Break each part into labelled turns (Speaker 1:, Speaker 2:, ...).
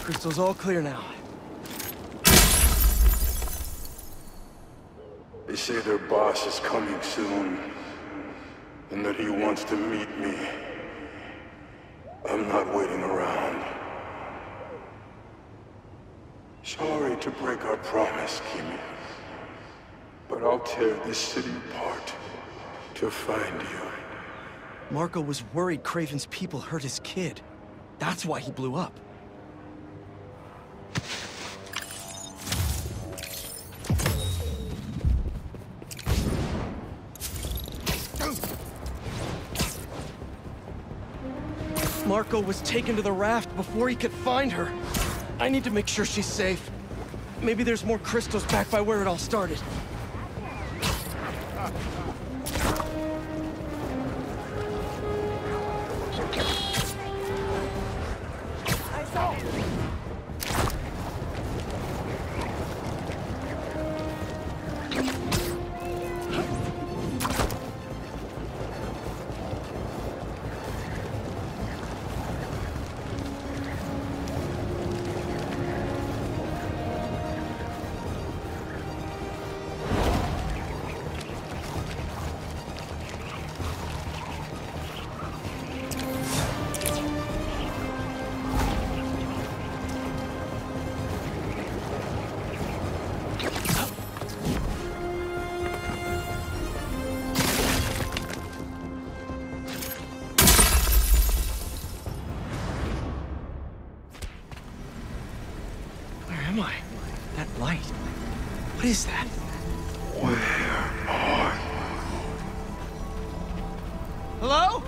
Speaker 1: Crystal's all clear now.
Speaker 2: They say their boss is coming soon, and that he wants to meet me. I'm not waiting around. Sorry to break our promise, Keemia, but I'll tear this city apart to find you.
Speaker 1: Marko was worried Craven's people hurt his kid. That's why he blew up. Marko was taken to the raft before he could find her. I need to make sure she's safe. Maybe there's more crystals back by where it all started. What is that?
Speaker 2: Where are you?
Speaker 1: Hello?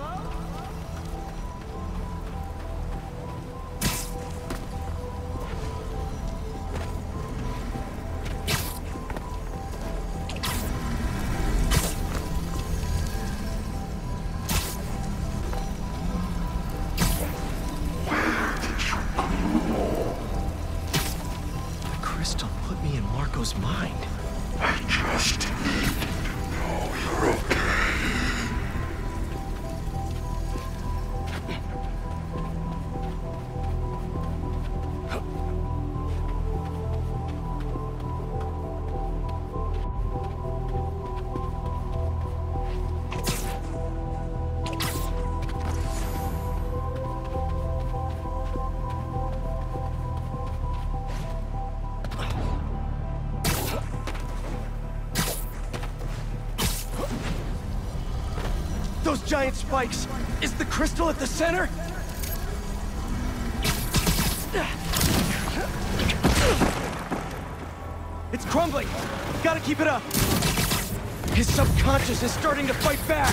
Speaker 1: Mind.
Speaker 2: I just need to know you're okay.
Speaker 1: Those giant spikes! Is the crystal at the center? It's crumbling! Gotta keep it up! His subconscious is starting to fight back!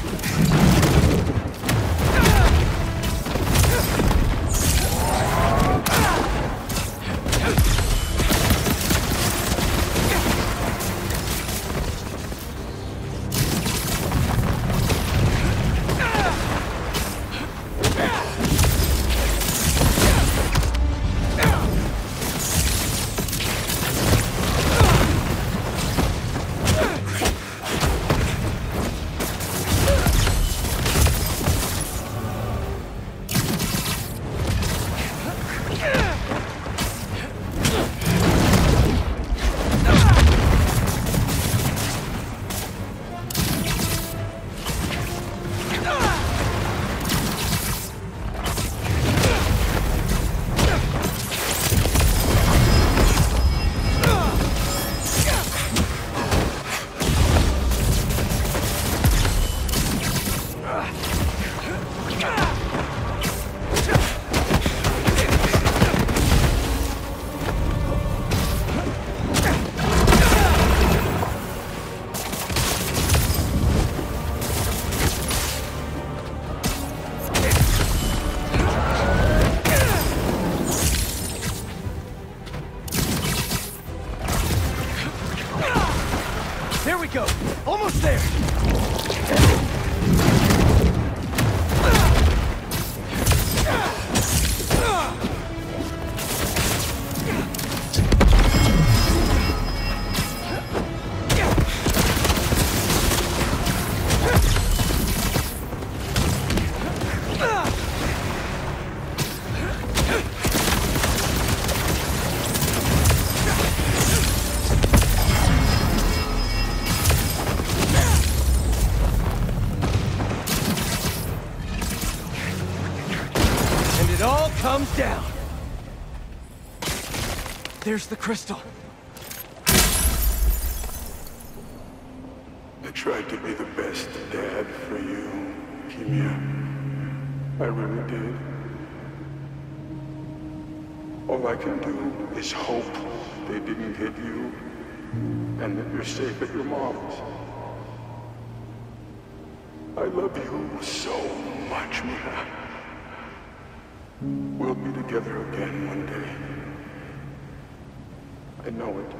Speaker 1: There we go! Almost there! There's the crystal.
Speaker 2: I tried to be the best dad for you, Keemia. I really did. All I can do is hope they didn't hit you, and that you're safe at your mom's. I love you so much, Mia. We'll be together again one day. I know it.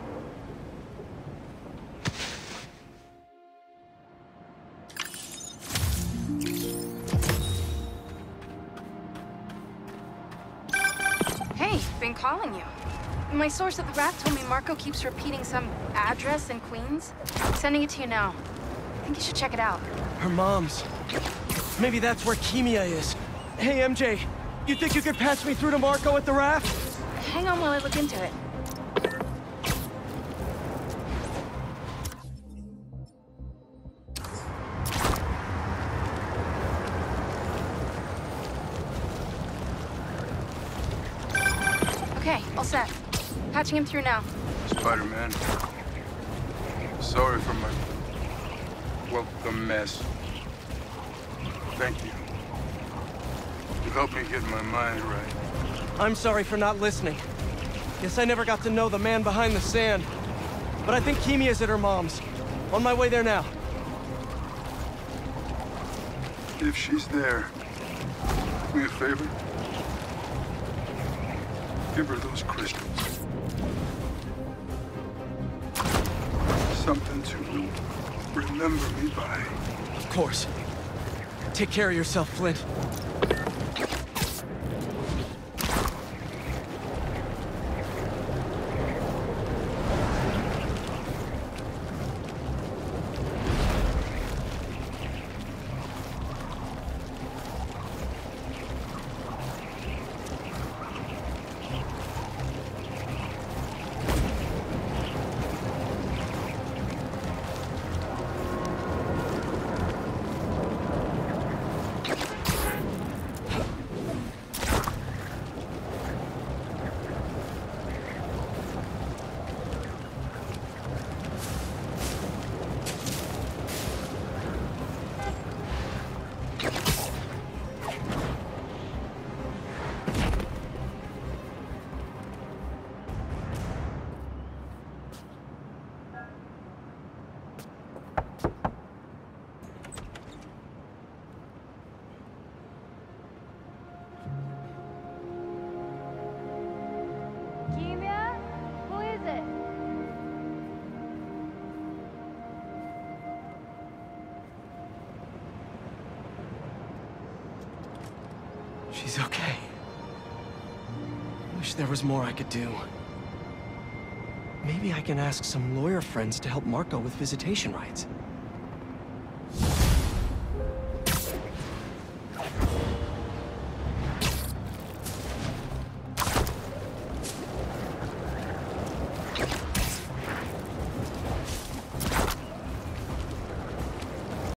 Speaker 3: Hey, been calling you. My source at the raft told me Marko keeps repeating some address in Queens. Sending it to you now. I think you should check it out.
Speaker 1: Her mom's. Maybe that's where Keemia is. Hey, MJ, you think you could patch me through to Marko at the raft?
Speaker 3: Hang on while I look into it. Okay, all set. Patching him through now.
Speaker 4: Spider-Man. Sorry for my... well, the mess. Thank you. You helped me get my mind right.
Speaker 1: I'm sorry for not listening. Guess I never got to know the man behind the sand. But I think Keemia's at her mom's. On my way there now.
Speaker 4: If she's there, do me a favor. Give her those crystals. Something to remember me by.
Speaker 1: Of course. Take care of yourself, Flint.
Speaker 3: Keemia? Who is it?
Speaker 1: She's okay. Wish there was more I could do. Maybe I can ask some lawyer friends to help Marko with visitation rights.